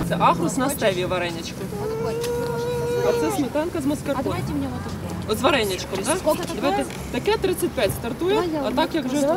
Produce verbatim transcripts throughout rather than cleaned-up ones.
Це агрус на стеві вареничко. А це сметанка з маскарпоне. А давайте мне вот такое. От з вареничком, так? Сколько такое? Таке тридцять п'ять стартує, а так як вже...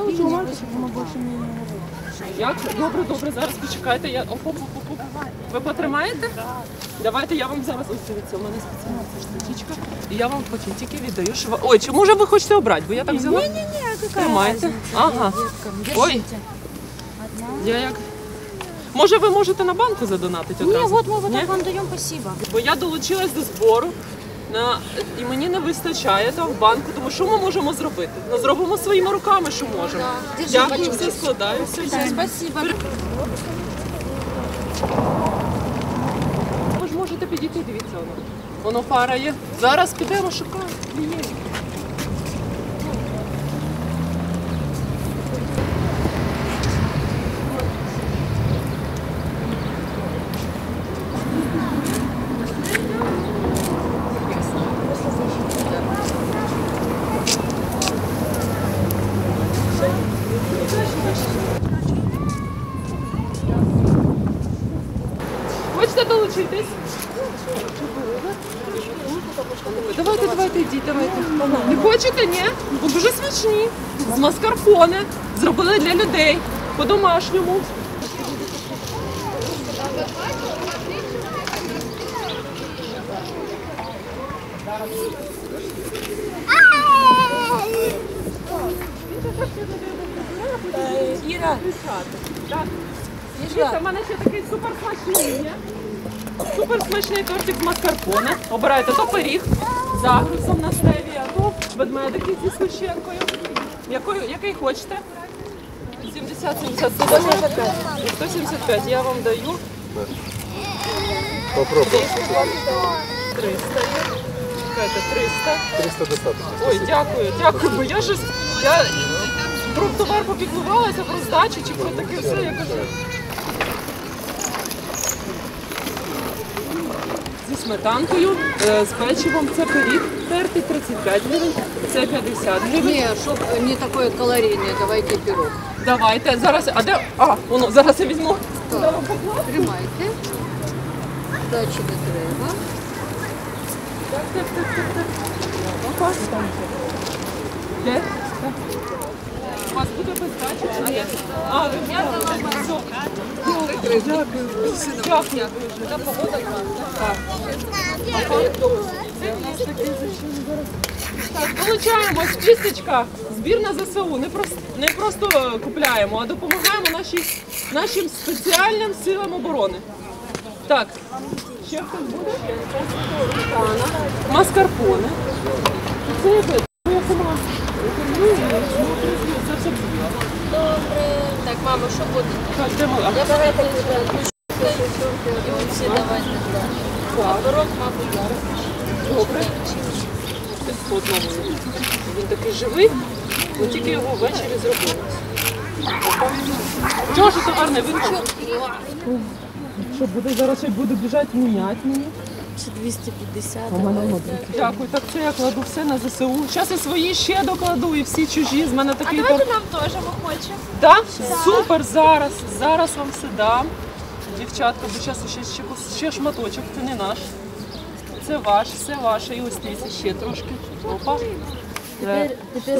Як? Добре, добре, зараз почекайте. Я... Оп, оп, оп, оп. Ви потримаєте? Давайте я вам зараз... Ось дивіться, у мене спеціальна ця штучка. І я вам пакетики віддаю. Що... Ой, чи може ви хочете обрати? Бо я так взяла. Не-не-не, какая Тримайте. разница? Ага. Ой, Держите. Одна. я як... Може ви можете на банку задонатити одразу? Не, вот мы вот Ні? так вам даем, спасибо. Бо я долучилась до збору, на... і мені не вистачає там в банку, тому що ми можемо зробити? Ну, зробимо своїми руками, що можемо. Держи, Дякую, бачу. все складаю. Все, Да, все. спасибо. Ви ж можете підійти, дивіться воно. Воно парає. Зараз підемо шукати клієнтів. Хочете долучитись? Давайте, давайте, йдіть, давайте. Не хочете, ні? Бо дуже смачні. З маскарпоне. Зробили для людей. По-домашньому. Ира, Так. Дивіться, в мене ще такий супер смачний є. Супер смачний тортик з маскарпоне. Обирайте то пиріг з агрусом на стеві, а то ведмедики зі священкою. Якою, який хочете? сімдесят, сімдесят, сто сімдесят п'ять. сто сімдесят п'ять я вам даю. Попробуй. триста. Чекайте, триста. триста достаточно. Ой, дякую, дякую. Бо я ж я про товар попіклувалася, про здачу чи про таке все. Я кажу. Зі сметанкою, е, з печивом, це пиріг тертий тридцять п'ять гривень, це п'ятдесят гривень. Не, чтобы не такое калорийное, давайте пирог. Давайте, зараз, а де, а, воно, зараз я візьму. Тримайте. Дачі не треба. Так, так, так, так, так. Опа. Де? Так. У вас буде без дачі? А, є. А, ви взяли. Дякую. Дякую. Дякую. Та погода класна. Так, получаємо списочка, збір на ЗСУ. Не просто, не просто купляємо, а допомагаємо нашій, нашим спеціальним силам оборони. Так, ще хтось буде? Маскарпоне. Це яке? Я сама. Це все. Так, мама, що буде? Так, де ми? А, Давайте і оці давайте. так. Пирог, мабуть, зараз. Добре. По одному. Він такий живий, ми тільки його ввечері зробили. Чого ж товар не вийшов? Що буде зараз, ще буде біжати, міняти мені? двести пятьдесят. Дякую, так це я кладу все на ЗСУ. Зараз і свої ще докладу, і всі чужі. З мене такий торт. нам тоже мы хотим. Так? Супер, зараз. Зараз вам все дам. Дівчатка, бо зараз ще, ще, ще шматочок, це не наш. Це ваш, все ваше. І ось дивіться, ще трошки. Опа. Е,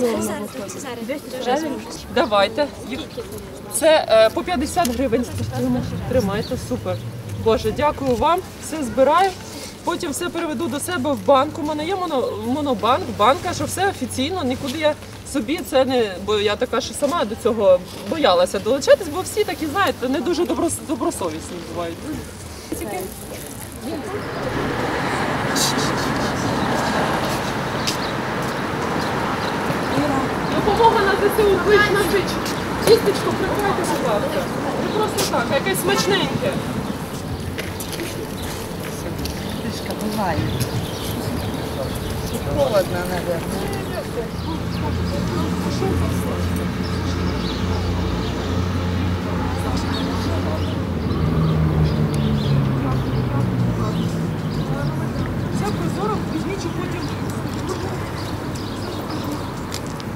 Давайте. Це е, по п'ятдесят гривень. Тримайте, супер. Боже, дякую вам. Все збираю. Потім все переведу до себе в банк. У мене є моно, монобанк, банка, що все офіційно, нікуди я собі це не... Бо я така, що сама до цього боялася долучатись, бо всі такі, знаєте, не дуже доброс, добросовісні бувають. Допомога на ЗСУ, клич на сич. Тістечко прикривайте, будь ласка. Не просто так, а якесь смачненьке. Трішка буває. Холодно, наверное. Всякою зором візьміть, щоб потім...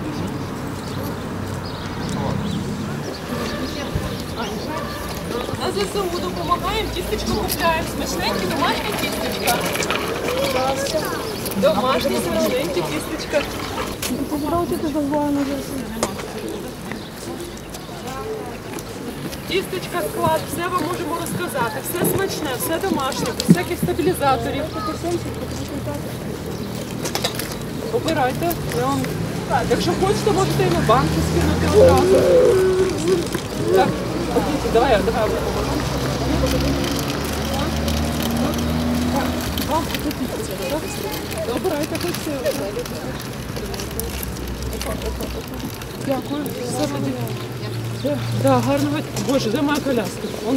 На ЗСУ допомагаємо, тістечко купляємо. Смачненькі домашні тістечка. Домашні смачненькі тістечка. Тістечка, склад, все вам можемо розказати. Все смачне, все домашнє, без всяких стабілізаторів. Обирайте. Я вам... Якщо хочете, можете і на банки скинути одразу. Так, окей, давай, я, давай я вам поможу. Вам тістечка, так? Обирайте хоч все. Дякую. Все тоді. Да, да, гарного. Боже, де моя коляска? Вона.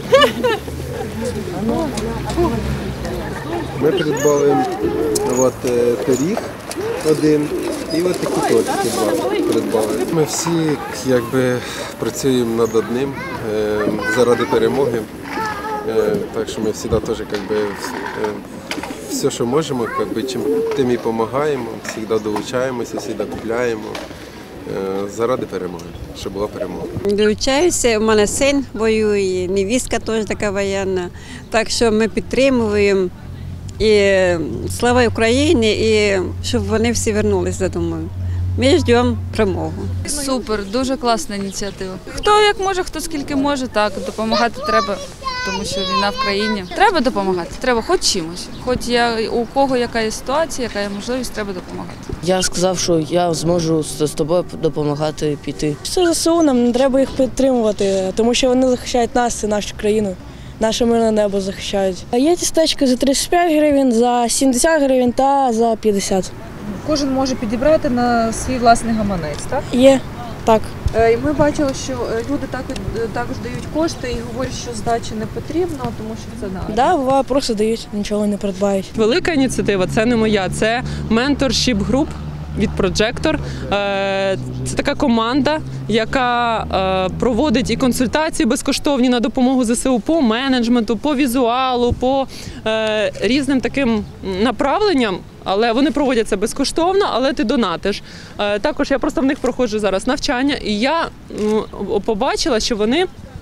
Ми придбали от, е, пиріг один і от такі тортики два придбали. Ми всі якби працюємо над одним е, заради перемоги. Е, так що ми завжди теж якби, е, все, що можемо, якби, чим тим і допомагаємо, завжди долучаємося, завжди купляємо. е, Заради перемоги, щоб була перемога. Долучаюся, у мене син воює, невістка теж така воєнна. Так що ми підтримуємо. І слава Україні, і щоб вони всі повернулися додому. Ми чекаємо перемогу. Супер, дуже класна ініціатива. Хто як може, хто скільки може, так, допомагати треба, тому що війна в країні. Треба допомагати, треба хоч чимось. Хоч я, у кого яка є ситуація, яка є можливість, треба допомагати. Я сказав, що я зможу з з тобою допомагати піти. Це ЗСУ, нам треба їх підтримувати, тому що вони захищають нас і нашу країну. Наше мирне небо захищають. Є тістечки за тридцять п'ять гривень, за сімдесят гривень та за п'ятдесят. Кожен може підібрати на свій власний гаманець, так? Є, так. Е, Ми бачили, що е, люди так, також дають кошти і говорять, що здачі не потрібно, тому що це надо. Да, буває, просто дають, нічого не придбають. Велика ініціатива, це не моя, це менторшіп груп від Projector. Е, Це така команда, яка е, проводить і консультації безкоштовні на допомогу ЗСУ по менеджменту, по візуалу, по е, різним таким направленням. Але вони проводять це безкоштовно, але ти донатиш. Е, Також я просто в них проходжу зараз навчання, і я м, побачила, що вони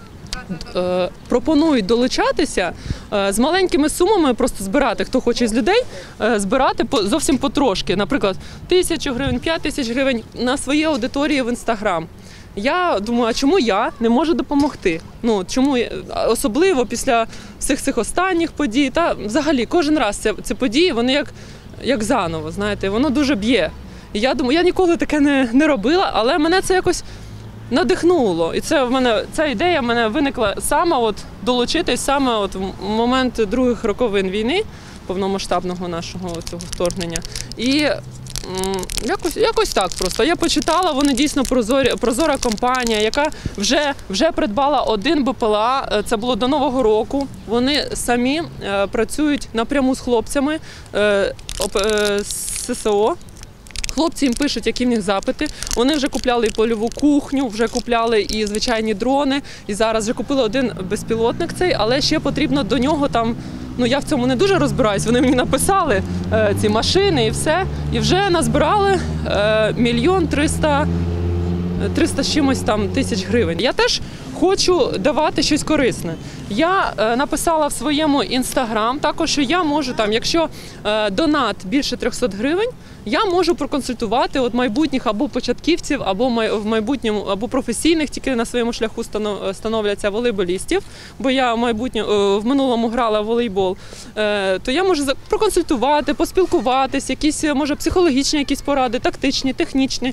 е, пропонують долучатися е, з маленькими сумами, просто збирати, хто хоче з людей, е, збирати по, зовсім потрошки. Наприклад, тисячу гривень, п'ять тисяч гривень на своїй аудиторії в Інстаграм. Я думаю, а чому я не можу допомогти? Ну, чому я- особливо після всіх цих останніх подій, та взагалі кожен раз ці, ці події, вони як, як заново, знаєте, воно дуже б'є. І я думаю, я ніколи таке не, не робила, але мене це якось надихнуло. І це в мене ця ідея в мене виникла саме от долучитись саме от в момент других роковин війни, повномасштабного нашого цього вторгнення. І м, якось, якось так просто. Я почитала, вони дійсно прозорі, прозора компанія, яка вже, вже придбала один БПЛА, це було до Нового року. Вони самі е, працюють напряму з хлопцями е, оп- е, з ССО. Хлопці їм пишуть, які в них запити. Вони вже купляли і польову кухню, вже купляли і звичайні дрони. І зараз вже купили один безпілотник цей, але ще потрібно до нього там. Ну я в цьому не дуже розбираюсь. Вони мені написали е, ці машини і все. І вже назбирали е, мільйон триста, триста з чимось там тисяч гривень. Я теж хочу давати щось корисне. Я е, написала в своєму інстаграм також, що я можу там, якщо е, донат більше триста гривень, я можу проконсультувати от майбутніх або початківців, або май, в майбутньому, або професійних, тільки на своєму шляху станов- становляться волейболістів, бо я в майбутньому е, в минулому грала в волейбол. Е, то я можу за- проконсультувати, поспілкуватись, якісь може психологічні якісь поради, тактичні, технічні.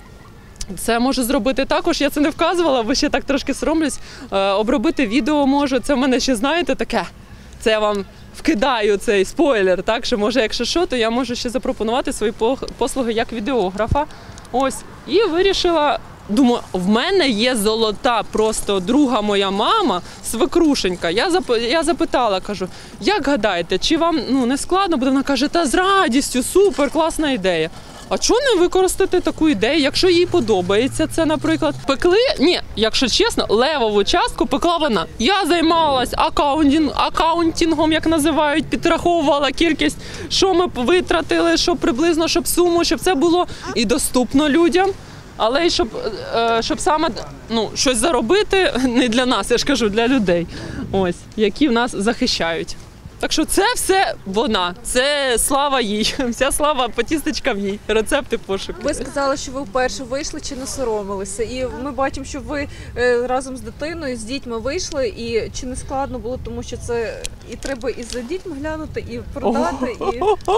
Це можу зробити також, я це не вказувала, бо ще так трошки соромлюсь. Е, обробити відео можу, це в мене ще, знаєте, таке. Це я вам вкидаю цей спойлер, так, що може, якщо що, то я можу ще запропонувати свої пох- послуги як відеографа. Ось. І вирішила, думаю, в мене є золота просто друга моя мама, свекрушенька. Я, зап... я запитала, кажу, як гадаєте, чи вам ну, не складно буде? Вона каже, та з радістю, супер, класна ідея. А чого не використати таку ідею, якщо їй подобається це, наприклад? Пекли, ні, якщо чесно, левову частку пекла вона. Я займалась акаунтінг, акаунтінгом, як називають, підраховувала кількість, що ми витратили, що приблизно, щоб суму, щоб це було і доступно людям. але й щоб, е, щоб саме ну, щось заробити не для нас, я ж кажу, для людей, ось, які в нас захищають. Так що це все вона, це слава їй, вся слава по тістечкам їй, рецепти пошуки. Ви сказали, що ви вперше вийшли чи не соромилися. І ми бачимо, що ви е, разом з дитиною, з дітьми вийшли. І чи не складно було, тому що це і треба і за дітьми глянути, і продати, і...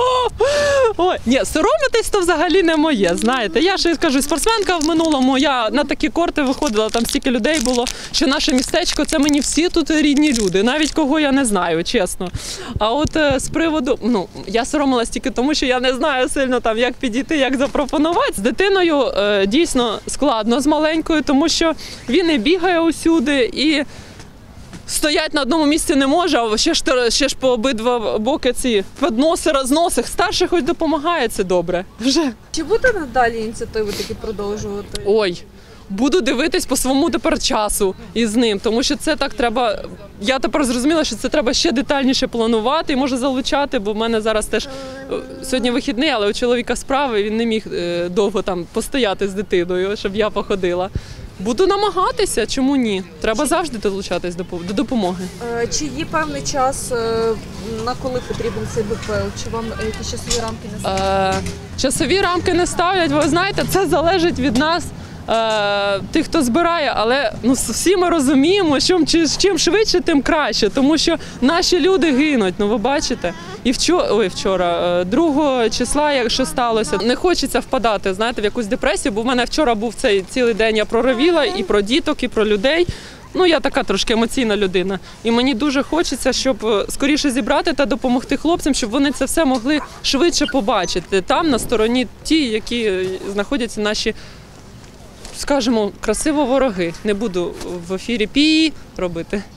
Ой, ні, соромитись то взагалі не моє, знаєте. Я ж кажу, спортсменка в минулому, я на такі корти виходила, там стільки людей було, що наше містечко, це мені всі тут рідні люди, навіть кого я не знаю, чесно. А от е, з приводу, ну, я соромилась тільки тому, що я не знаю сильно там, як підійти, як запропонувати. З дитиною е, дійсно складно, з маленькою, тому що він і бігає усюди, і стоять на одному місці не може, а ще ж, ще ж по обидва боки ці підноси, розноси. Старший хоч допомагає, це добре. Вже. Чи буде надалі ініціативи такі продовжувати? Ой, буду дивитись по своєму тепер часу із ним, тому що це так треба, я тепер зрозуміла, що це треба ще детальніше планувати і може залучати, бо в мене зараз теж сьогодні вихідний, але у чоловіка справи, він не міг довго там постояти з дитиною, щоб я походила. Буду намагатися, чому ні? Треба завжди долучатись до допомоги. Чи є певний час, на коли потрібен цей БПЛ? Чи вам якісь часові рамки не ставлять? Е, часові рамки не ставлять, ви знаєте, це залежить від нас, е, тих, хто збирає, але ну, всі ми розуміємо, що чим швидше, тим краще, тому що наші люди гинуть, ну ви бачите. І вчора, ой, вчора, другого числа, якщо сталося, не хочеться впадати, знаєте, в якусь депресію, бо в мене вчора був цей цілий день, я проровіла і про діток, і про людей. Ну, я така трошки емоційна людина. І мені дуже хочеться, щоб скоріше зібрати та допомогти хлопцям, щоб вони це все могли швидше побачити. Там, на стороні ті, які знаходяться наші, скажімо, красиво вороги. Не буду в ефірі пі робити.